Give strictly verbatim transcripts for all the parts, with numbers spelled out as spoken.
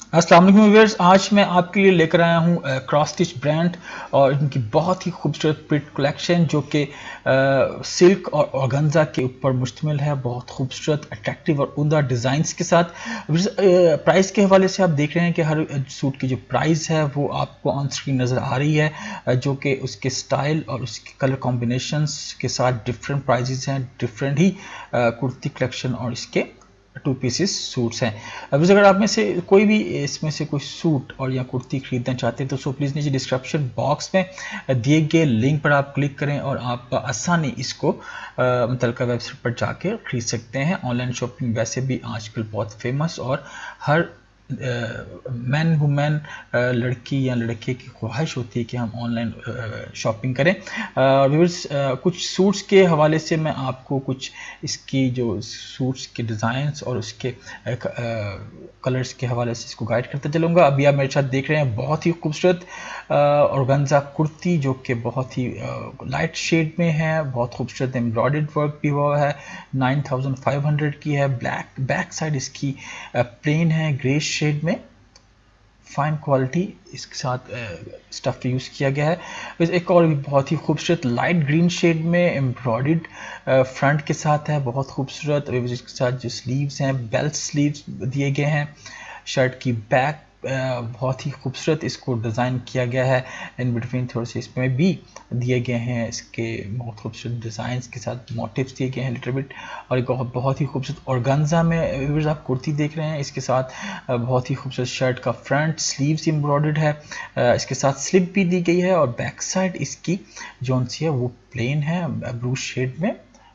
अस्सलाम वालेकुम व्यूअर्स, आज मैं आपके लिए लेकर आया हूँ क्रॉस स्टिच ब्रांड और इनकी बहुत ही खूबसूरत प्रिंट कलेक्शन जो कि सिल्क और ऑर्गेन्जा के ऊपर मुश्तमिल है। बहुत खूबसूरत, अट्रैक्टिव और उम्दा डिज़ाइंस के साथ। प्राइस के हवाले से आप देख रहे हैं कि हर सूट की जो प्राइस है वो आपको ऑन स्क्रीन नज़र आ रही है, जो कि उसके स्टाइल और उसके कलर कॉम्बिनेशंस के साथ डिफरेंट प्राइजेस हैं। डिफरेंट ही कुर्ती कलेक्शन और इसके टू पीसेस सूट्स हैं। अब अगर आप में से कोई भी इसमें से कोई सूट और या कुर्ती खरीदना चाहते हैं तो सो प्लीज़ नीचे डिस्क्रिप्शन बॉक्स में दिए गए लिंक पर आप क्लिक करें और आप आसानी इसको मुतल्लिका वेबसाइट पर जाके खरीद सकते हैं। ऑनलाइन शॉपिंग वैसे भी आजकल बहुत फेमस और हर मैन वुमेन लड़की या लड़के की ख्वाहिश होती है कि हम ऑनलाइन शॉपिंग करें। व्यूअर्स, कुछ सूट्स के हवाले से मैं आपको कुछ इसकी जो सूट्स के डिज़ाइंस और उसके कलर्स के हवाले से इसको गाइड करते चलूँगा। अभी आप मेरे साथ देख रहे हैं बहुत ही खूबसूरत ऑर्गेन्जा कुर्ती जो कि बहुत ही लाइट शेड में है। बहुत खूबसूरत एम्ब्रॉयडर्ड वर्क भी हुआ है। नाइन थाउजेंड फाइव हंड्रेड की है। ब्लैक बैक साइड इसकी प्लेन है, ग्रे शेड में, फाइन क्वालिटी इसके साथ स्टफ यूज़ किया गया है। एक और भी बहुत ही खूबसूरत लाइट ग्रीन शेड में एम्ब्रॉयडर्ड फ्रंट के साथ है, बहुत खूबसूरत। इसके साथ जो स्लीव्स हैं, बेल्ट स्लीव्स दिए गए हैं। शर्ट की बैक बहुत ही खूबसूरत इसको डिज़ाइन किया गया है। इन बिटवीन थोड़े से इसमें भी दिए गए हैं इसके बहुत खूबसूरत डिज़ाइंस के साथ मोटिव्स दिए गए हैं लिटिल बिट। और एक बहुत ही खूबसूरत ऑर्गेन्जा में आप कुर्ती देख रहे हैं। इसके साथ बहुत ही खूबसूरत शर्ट का फ्रंट स्लीव्स एम्ब्रॉयडर्ड है। इसके साथ स्लिप भी दी गई है और बैक साइड इसकी जो सी है वो प्लेन है ब्लू शेड में।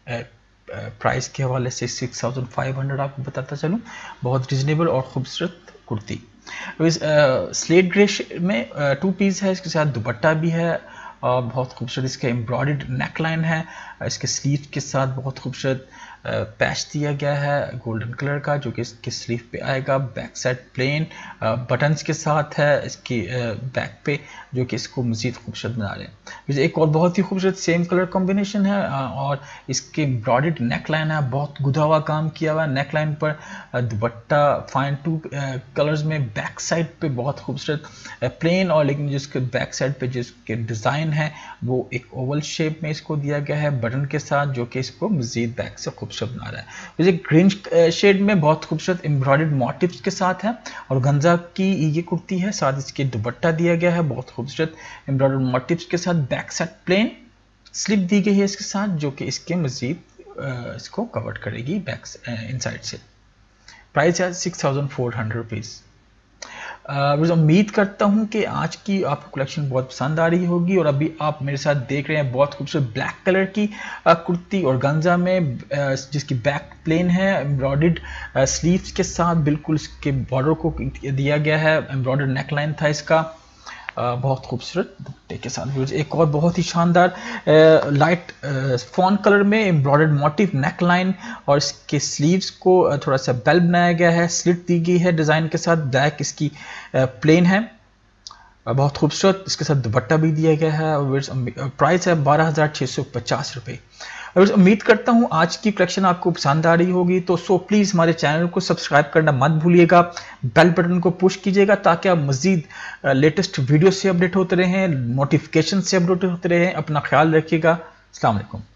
प्राइस के हवाले से सिक्स थाउजेंड फाइव हंड्रेड आपको बताता चलूँ। बहुत रिजनेबल और ख़ूबसूरत कुर्ती। स्लेट ग्रे में टू पीस है। इसके साथ दुपट्टा भी है और बहुत खूबसूरत इसका एम्ब्रॉयडर्ड नेक लाइन है। इसके स्लीव के साथ बहुत खूबसूरत पैच दिया गया है गोल्डन कलर का जो कि इसके स्लीव पे आएगा। बैक साइड प्लेन बटन्स के साथ है इसकी बैक पे जो कि इसको मज़ीद खूबसूरत बना रहे हैं। एक और बहुत ही खूबसूरत सेम कलर कॉम्बिनेशन है और इसके एम्ब्रॉयडर्ड नेक लाइन है। बहुत गुदा हुआ काम किया हुआ है नेक लाइन पर। दुपट्टा फाइन टू कलर्स में। बैक साइड पे बहुत खूबसूरत प्लेन और लेकिन जिसके बैक साइड पे जिसके डिज़ाइन है वो एक ओवल शेप में इसको दिया गया है बटन के साथ जो कि इसको मज़ीद बैक से खूबसूरत बना रहा है। मुझे ग्रीन शेड में बहुत खूबसूरत एम्ब्रॉयडर्ड मोटिव्स के साथ है और ऑर्गेन्जा की ये कुर्ती है। साथ इसके दुपट्टा दिया गया है बहुत खूबसूरत एम्ब्रॉयडर्ड मोटिव्स के साथ। बैक साइड प्लेन स्लिप दी गई है इसके साथ जो कि इसके मज़ीद इसको कवर करेगी बैक इनसाइड से। प्राइस है six thousand four hundred rupees. उम्मीद करता हूं कि आज की आपको कलेक्शन बहुत पसंद आ रही होगी। और अभी आप मेरे साथ देख रहे हैं बहुत खूबसूरत ब्लैक कलर की कुर्ती ऑर्गेन्जा में जिसकी बैक प्लेन है एम्ब्रॉयडर्ड स्लीव्स के साथ। बिल्कुल इसके बॉर्डर को दिया गया है, एम्ब्रॉयडर्ड नेक लाइन था इसका बहुत खूबसूरत दुपट्टे के साथ। एक और बहुत ही शानदार लाइट फॉन कलर में एम्ब्रॉयडर्ड मोटिव नेक लाइन और इसके स्लीव्स को थोड़ा सा बेल बनाया गया है, स्लिट दी गई है डिज़ाइन के साथ। बैक इसकी प्लेन है बहुत खूबसूरत। इसके साथ दुपट्टा भी दिया गया है। प्राइस है बारह हज़ार छः सौ पचास रुपये। उम्मीद करता हूं आज की कलेक्शन आपको पसंद आ रही होगी तो सो प्लीज़ हमारे चैनल को सब्सक्राइब करना मत भूलिएगा। बेल बटन को पुश कीजिएगा ताकि आप मज़ीद लेटेस्ट वीडियो से अपडेट होते रहें, नोटिफिकेशन से अपडेट होते रहें। अपना ख्याल रखिएगा। अस्सलाम वालेकुम।